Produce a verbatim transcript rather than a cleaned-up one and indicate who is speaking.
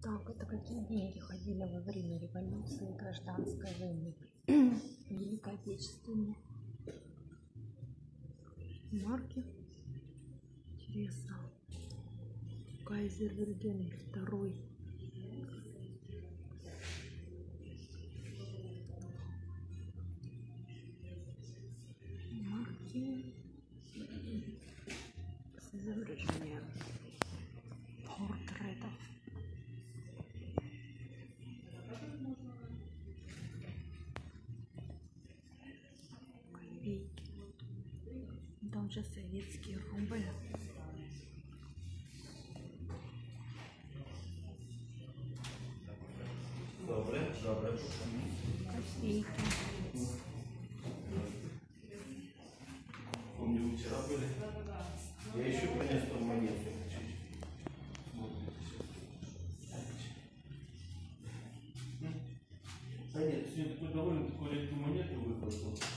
Speaker 1: Так, это какие деньги ходили во время революции и гражданской войны? Великой Отечественной. Марки. Интересно. Кайзер Вильгельм второй. Марки. С изображением портретов. Копейки. Там же советский рубль.
Speaker 2: Добре, добре.
Speaker 1: Копейки.
Speaker 2: Помню, вы вчера были. Я еще принес там монету. Да нет, сегодня такой довольно такую редкую монету выхватил.